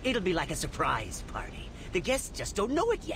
It'll be like a surprise party. The guests just don't know it yet.